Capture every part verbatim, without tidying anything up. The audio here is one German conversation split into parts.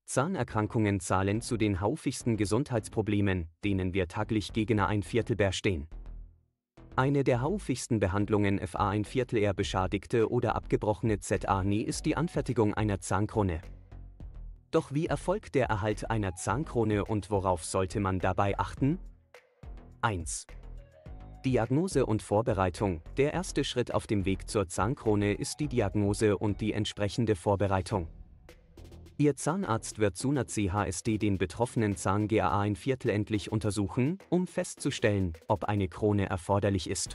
Zahnerkrankungen zahlen zu den häufigsten Gesundheitsproblemen, denen wir täglich gegen ein Viertel bestehen. Eine der häufigsten Behandlungen für ein Viertel eher beschädigte oder abgebrochene Zähne ist die Anfertigung einer Zahnkrone. Doch wie erfolgt der Erhalt einer Zahnkrone und worauf sollte man dabei achten? eins. Diagnose und Vorbereitung. Der erste Schritt auf dem Weg zur Zahnkrone ist die Diagnose und die entsprechende Vorbereitung. Ihr Zahnarzt wird zu einer C H S T den betroffenen Zahn ein Viertel endlich untersuchen, um festzustellen, ob eine Krone erforderlich ist.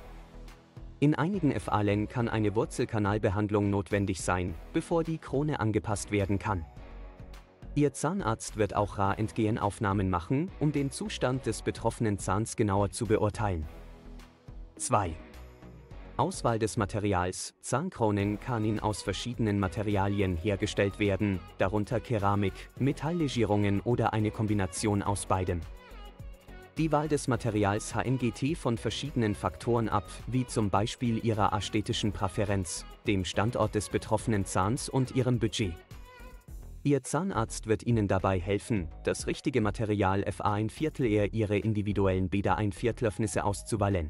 In einigen Fällen kann eine Wurzelkanalbehandlung notwendig sein, bevor die Krone angepasst werden kann. Ihr Zahnarzt wird auch Röntgenaufnahmen machen, um den Zustand des betroffenen Zahns genauer zu beurteilen. zwei. Auswahl des Materials. Zahnkronen können aus verschiedenen Materialien hergestellt werden, darunter Keramik, Metalllegierungen oder eine Kombination aus beidem. Die Wahl des Materials hängt von verschiedenen Faktoren ab, wie zum Beispiel ihrer ästhetischen Präferenz, dem Standort des betroffenen Zahns und ihrem Budget. Ihr Zahnarzt wird Ihnen dabei helfen, das richtige Material für ein Viertel eher Ihre individuellen Bäder ein Viertelöffnisse auszuwählen.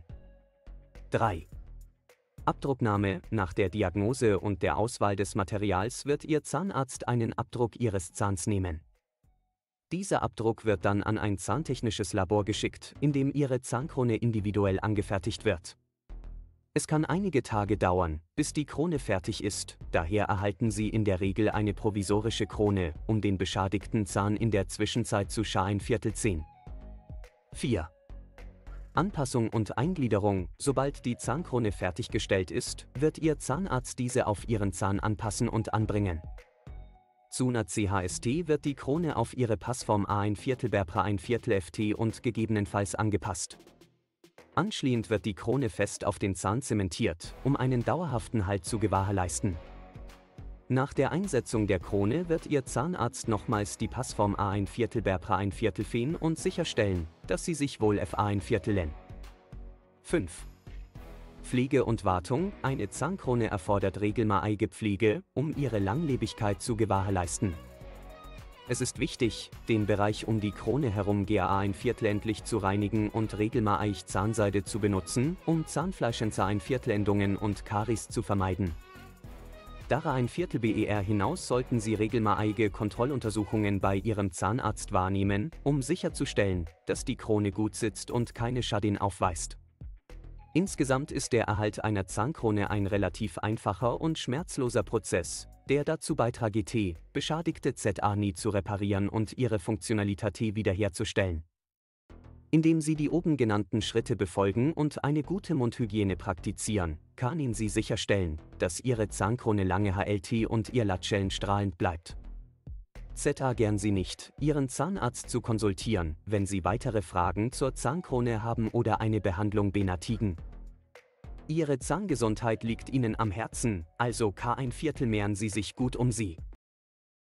drei. Abdrucknahme. Nach der Diagnose und der Auswahl des Materials wird Ihr Zahnarzt einen Abdruck Ihres Zahns nehmen. Dieser Abdruck wird dann an ein zahntechnisches Labor geschickt, in dem Ihre Zahnkrone individuell angefertigt wird. Es kann einige Tage dauern, bis die Krone fertig ist, daher erhalten Sie in der Regel eine provisorische Krone, um den beschädigten Zahn in der Zwischenzeit zu ein Viertel ziehen. vier. Anpassung und Eingliederung. Sobald die Zahnkrone fertiggestellt ist, wird Ihr Zahnarzt diese auf Ihren Zahn anpassen und anbringen. Zu einer C H S T wird die Krone auf ihre Passform ein Viertel Berpra ein Viertel F T und gegebenenfalls angepasst. Anschließend wird die Krone fest auf den Zahn zementiert, um einen dauerhaften Halt zu gewährleisten. Nach der Einsetzung der Krone wird Ihr Zahnarzt nochmals die Passform ein Viertel Berpra ein Viertel fehlen und sicherstellen, dass sie sich wohl F ein Viertel nennen. fünf. Pflege und Wartung. Eine Zahnkrone erfordert regelmäßige Pflege, um ihre Langlebigkeit zu gewährleisten. Es ist wichtig, den Bereich um die Krone herum ein Viertel endlich zu reinigen und regelmäßig Zahnseide zu benutzen, um Zahnfleischentzah-Ein-Viertelendungen und Karies zu vermeiden. Darüber ein Viertel Ber hinaus sollten Sie regelmäßige Kontrolluntersuchungen bei Ihrem Zahnarzt wahrnehmen, um sicherzustellen, dass die Krone gut sitzt und keine Schäden aufweist. Insgesamt ist der Erhalt einer Zahnkrone ein relativ einfacher und schmerzloser Prozess, der dazu beiträgt, beschädigte Zähne zu reparieren und ihre Funktionalität wiederherzustellen. Indem Sie die oben genannten Schritte befolgen und eine gute Mundhygiene praktizieren, können Sie sicherstellen, dass Ihre Zahnkrone lange hält und Ihr Lächeln strahlend bleibt. Zögern Sie nicht, Ihren Zahnarzt zu konsultieren, wenn Sie weitere Fragen zur Zahnkrone haben oder eine Behandlung benötigen. Ihre Zahngesundheit liegt Ihnen am Herzen, also ein Viertel mehren Sie sich gut um sie.